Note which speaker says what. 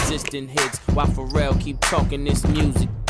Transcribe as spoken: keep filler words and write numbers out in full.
Speaker 1: consistent hits while Pharrell keep talking this music.